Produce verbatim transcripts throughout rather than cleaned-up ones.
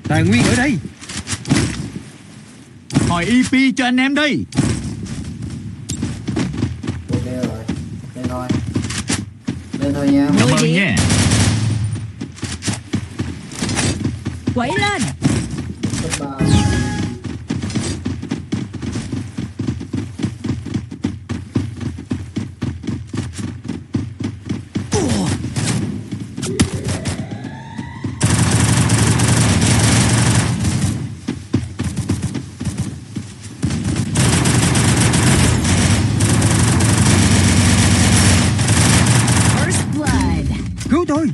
Tài nguyên ở đây. Hỏi e pê cho anh em đây. Ok rồi. Lên thôi. Lên thôi nha. Cảm ơn nha. Quẩy lên. Cấp ba. First blood. Cứu tôi.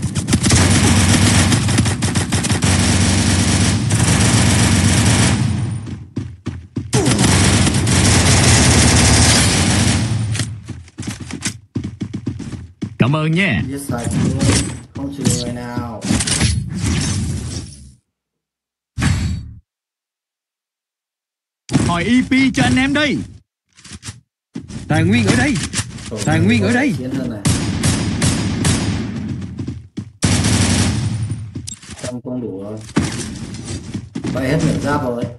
Cảm ơn nha. Giết sạch luôn. Không trừ người nào. Hỏi e pê cho anh em đây. Tài nguyên ở đây. Tổ Tài này nguyên ở có đây. chiến hơn này. Trong không đủ rồi. Vậy hết miệng giáp rồi.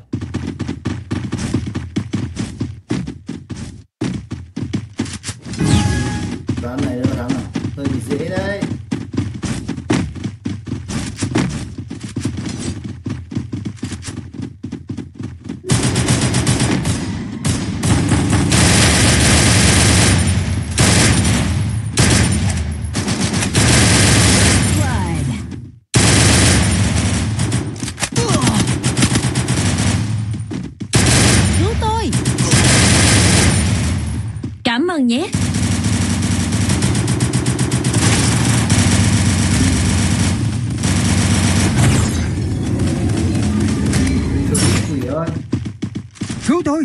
Ván này đâu thắng nào. Hơi bị dễ đấy. Blood. Cứu tôi. Cảm ơn nhé. Quỷ ơi. Cứu tôi.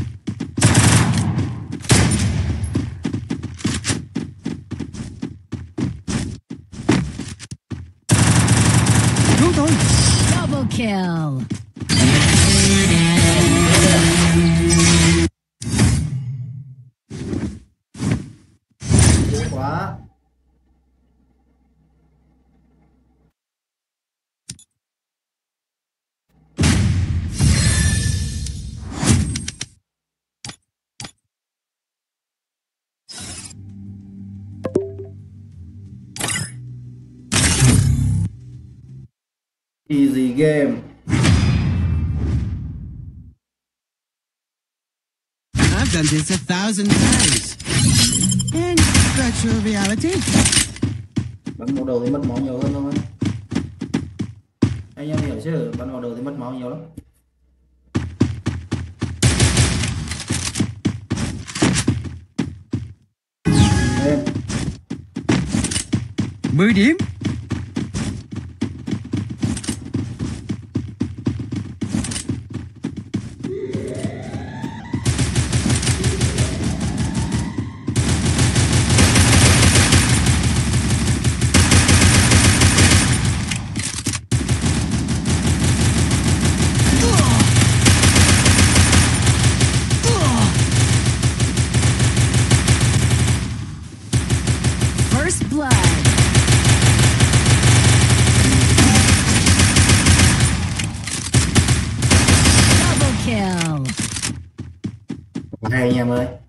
Cứu tôi. Double kill. Dễ quá. Easy game. I've done this a thousand times. In virtual reality. Bắn vào đầu thì mất máu nhiều hơn thôi. Anh em hiểu chứ, bắn vào đầu thì mất máu nhiều lắm. Lên. mười điểm. First blood. Double kill. Hay anh em ơi.